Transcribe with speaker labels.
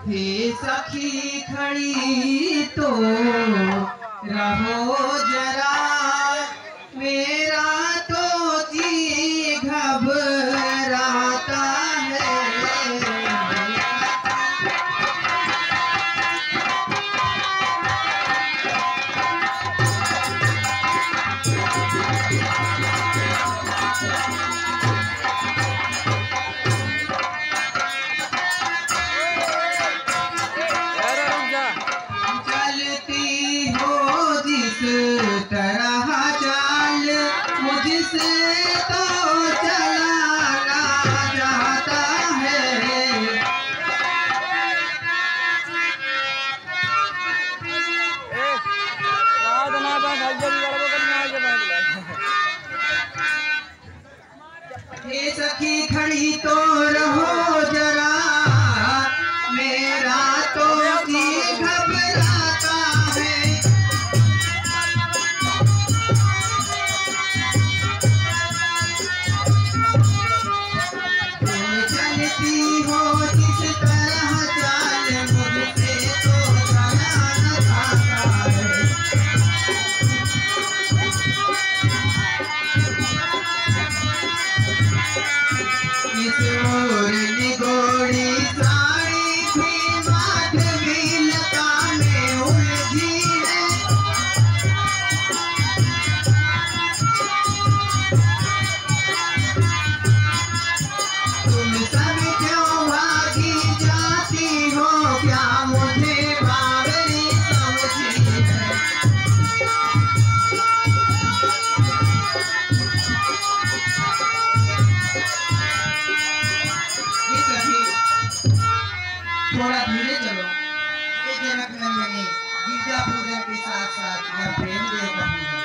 Speaker 1: हे सखी खड़ी तो रहो जरा, मेरा तो जी घबराता है। चलती हो जिस तरह चाल, मुझसे तो चला ना जाता है। हे सखी खड़ी तो रहो जरा, मेरा तो जी घबराता है। तुम चलती हो जिस तरह चाल, मुझसे तो चला न जाता है। इस ओर निगोड़ी साड़ी भी माधवी लता में उलझी है। तुम सब क्यों भागी जाती हो, क्या मुझे बावरी समझी है। ये सखी थोड़ा धीरे चलो। ये जनक नंदनी विद्या पूजन के साथ साथ यह प्रेम देव कही है।